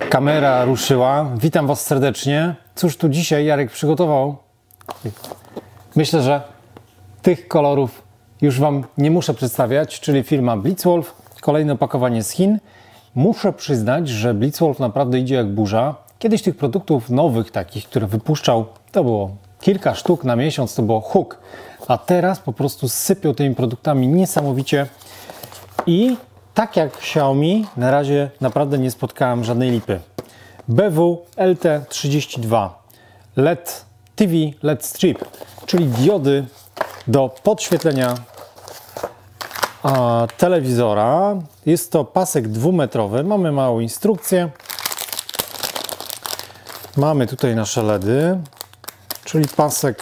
Kamera ruszyła. Witam Was serdecznie. Cóż tu dzisiaj Jarek przygotował? Myślę, że tych kolorów już Wam nie muszę przedstawiać, czyli firma Blitzwolf. Kolejne opakowanie z Chin. Muszę przyznać, że Blitzwolf naprawdę idzie jak burza. Kiedyś tych produktów nowych takich, które wypuszczał, to było kilka sztuk na miesiąc, to było huk. A teraz po prostu sypią tymi produktami niesamowicie. I tak jak Xiaomi, na razie naprawdę nie spotkałem żadnej lipy. BW LT32 LED TV LED Strip, czyli diody do podświetlenia telewizora. Jest to pasek 2-metrowy. Mamy małą instrukcję. Mamy tutaj nasze LEDy, czyli pasek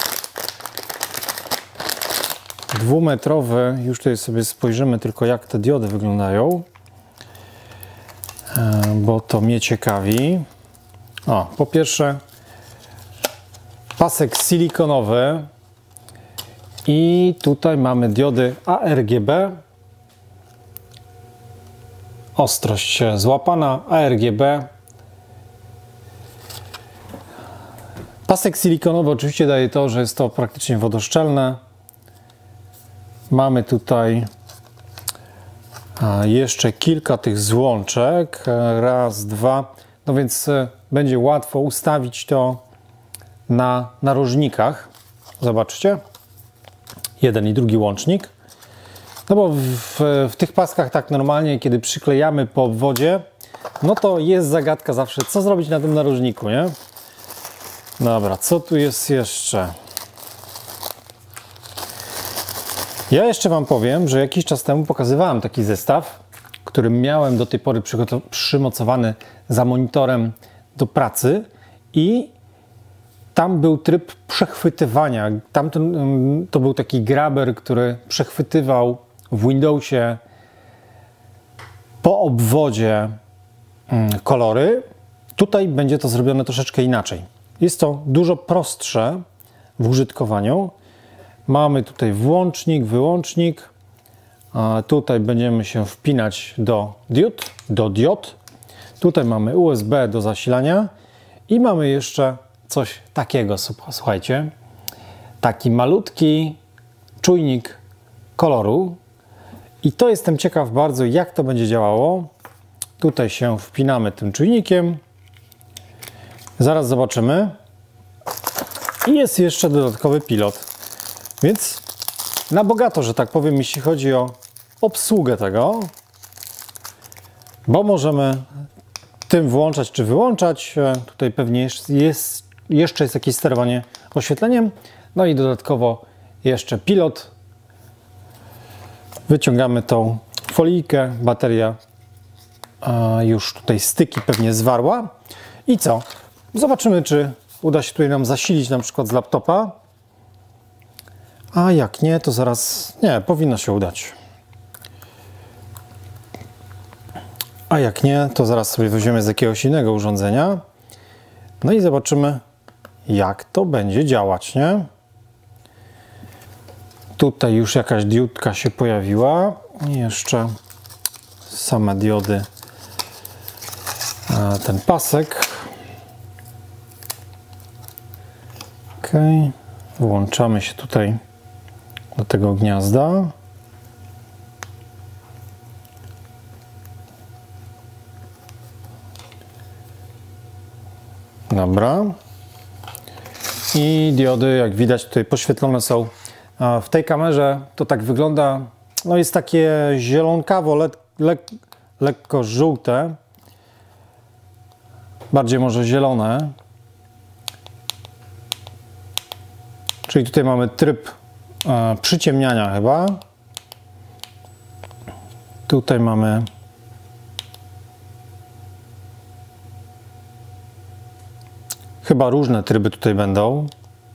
2-metrowy. Już tutaj sobie spojrzymy tylko, jak te diody wyglądają, bo to mnie ciekawi. Po pierwsze pasek silikonowy i tutaj mamy diody ARGB. Ostrość złapana, ARGB. Pasek silikonowy oczywiście daje to, że jest to praktycznie wodoszczelne. Mamy tutaj jeszcze kilka tych złączek. Raz, dwa. No więc będzie łatwo ustawić to na narożnikach. Zobaczcie. Jeden i drugi łącznik. No bo w tych paskach tak normalnie, kiedy przyklejamy po obwodzie, no to jest zagadka zawsze, co zrobić na tym narożniku, nie? Dobra, co tu jest jeszcze? Ja jeszcze Wam powiem, że jakiś czas temu pokazywałem taki zestaw, który miałem do tej pory przymocowany za monitorem do pracy i tam był tryb przechwytywania. To był taki graber, który przechwytywał w Windowsie po obwodzie kolory. Tutaj będzie to zrobione troszeczkę inaczej. Jest to dużo prostsze w użytkowaniu. Mamy tutaj włącznik, wyłącznik. Tutaj będziemy się wpinać do diod. Tutaj mamy USB do zasilania i mamy jeszcze coś takiego, słuchajcie. Taki malutki czujnik koloru. I to jestem ciekaw bardzo, jak to będzie działało. Tutaj się wpinamy tym czujnikiem. Zaraz zobaczymy. I jest jeszcze dodatkowy pilot. Więc na bogato, że tak powiem, jeśli chodzi o obsługę tego, bo możemy tym włączać czy wyłączać. Tutaj pewnie jeszcze jest jakieś sterowanie oświetleniem. No i dodatkowo jeszcze pilot. Wyciągamy tą folijkę, bateria już tutaj styki pewnie zwarła. I co? Zobaczymy, czy uda się tutaj nam zasilić na przykład z laptopa. A jak nie, to zaraz... Nie, powinno się udać. A jak nie, to zaraz sobie weźmiemy z jakiegoś innego urządzenia. No i zobaczymy, jak to będzie działać, nie? Tutaj już jakaś diodka się pojawiła. I jeszcze same diody. Ten pasek. Ok. Włączamy się tutaj do tego gniazda. Dobra. I diody, jak widać, tutaj poświetlone są. W tej kamerze to tak wygląda, no jest takie zielonkawo, lekko żółte. Bardziej może zielone. Czyli tutaj mamy tryb przyciemniania chyba. Tutaj mamy chyba różne tryby tutaj będą.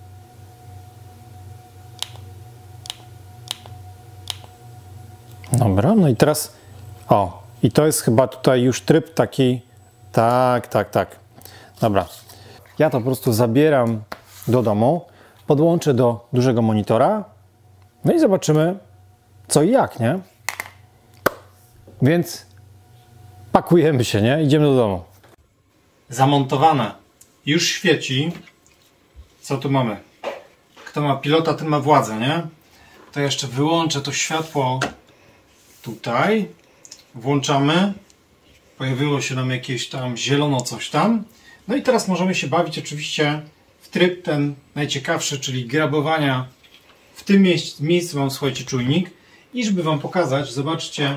Dobra, no i teraz i to jest chyba tutaj już tryb taki, tak. Dobra, ja to po prostu zabieram do domu, podłączę do dużego monitora, no i zobaczymy co i jak, nie? Więc pakujemy się, nie? Idziemy do domu. zamontowane. Już świeci. Co tu mamy? Kto ma pilota, ten ma władzę, nie? To jeszcze wyłączę to światło tutaj. Włączamy. Pojawiło się nam jakieś tam zielono coś tam. No i teraz możemy się bawić oczywiście w tryb ten najciekawszy, czyli grabowania. W tym miejscu mam, słuchajcie, czujnik. I żeby wam pokazać, zobaczcie,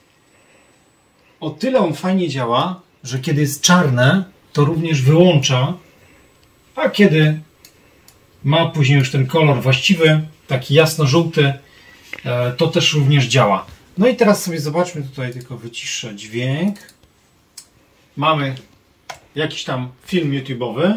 o tyle on fajnie działa, że kiedy jest czarne, to również wyłącza, a kiedy ma później już ten kolor właściwy, taki jasno-żółty, to też również działa. No i teraz sobie zobaczmy, tutaj tylko wyciszę dźwięk. Mamy jakiś tam film YouTube'owy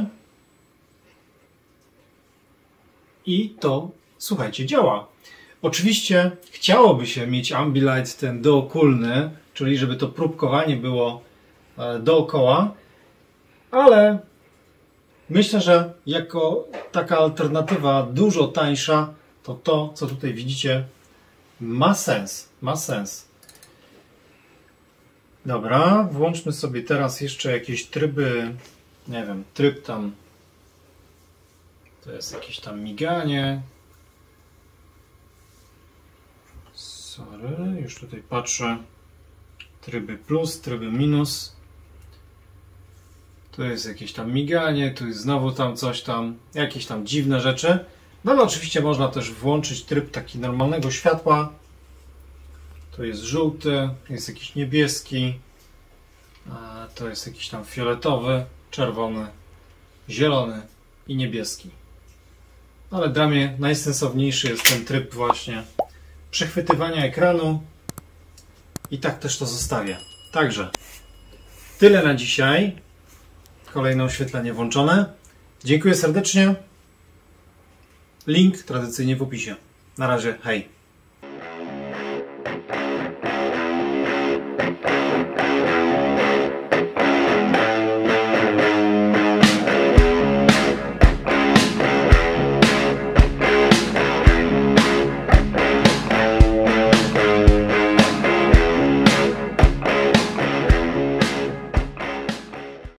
i to, słuchajcie, działa. Oczywiście chciałoby się mieć Ambilight ten dookulny, czyli żeby to próbkowanie było dookoła, ale myślę, że jako taka alternatywa dużo tańsza, to co tutaj widzicie, ma sens. Ma sens. Dobra, włączmy sobie teraz jeszcze jakieś tryby, nie wiem, tryb tam, to jest jakieś tam miganie. Sorry, już tutaj patrzę. Tryby plus, tryby minus. Tu jest jakieś tam miganie, tu jest znowu tam coś tam, jakieś tam dziwne rzeczy. No ale oczywiście można też włączyć tryb taki normalnego światła. Tu jest żółty, jest jakiś niebieski, a to jest jakiś tam fioletowy, czerwony, zielony i niebieski. Ale dla mnie najsensowniejszy jest ten tryb właśnie przechwytywania ekranu i tak też to zostawię. Także tyle na dzisiaj. Kolejne oświetlenie włączone. Dziękuję serdecznie. Link tradycyjnie w opisie. Na razie, hej.